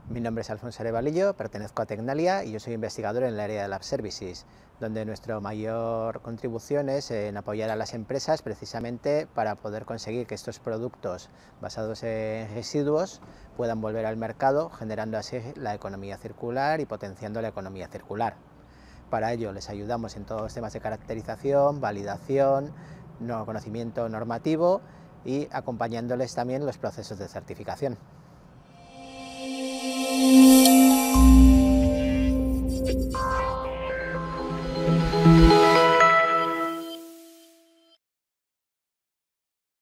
Mi nombre es Alfonso Arevalillo, pertenezco a Tecnalia y yo soy investigador en el área de Lab Services, donde nuestra mayor contribución es en apoyar a las empresas precisamente para poder conseguir que estos productos basados en residuos puedan volver al mercado, generando así la economía circular y potenciando la economía circular. Para ello les ayudamos en todos los temas de caracterización, validación, conocimiento normativo y acompañándoles también en los procesos de certificación.